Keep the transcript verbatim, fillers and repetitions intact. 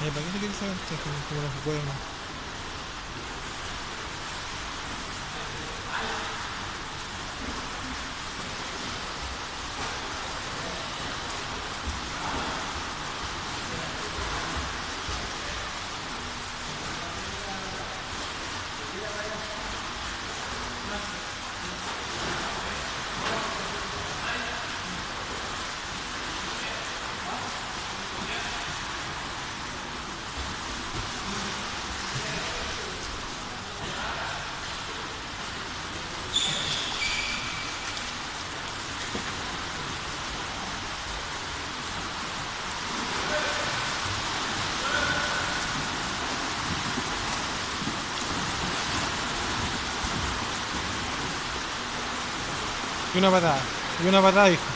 Eh, ¿para qué te quieres saber esto? Como no se puede, no. Y una patada. Y una patada, hijo.